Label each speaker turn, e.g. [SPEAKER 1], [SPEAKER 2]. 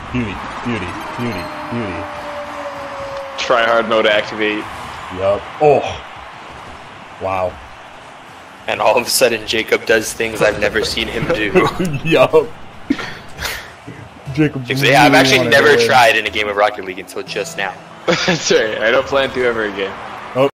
[SPEAKER 1] Beauty, beauty, beauty, beauty.
[SPEAKER 2] Try hard mode activate.
[SPEAKER 1] Yup. Oh. Wow.
[SPEAKER 3] And all of a sudden, Jacob does things I've never seen him do.
[SPEAKER 1] Yup. Jacob.
[SPEAKER 3] Yeah, I've actually never tried in a game of Rocket League until just now.
[SPEAKER 2] That's right. I don't plan to ever again.